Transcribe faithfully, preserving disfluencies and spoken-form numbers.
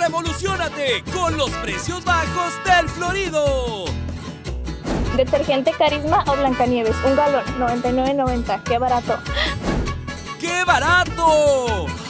¡Revoluciónate con los precios bajos del Florido! Detergente Carisma o Blancanieves, un galón, noventa y nueve noventa. ¡Qué barato! ¡Qué barato!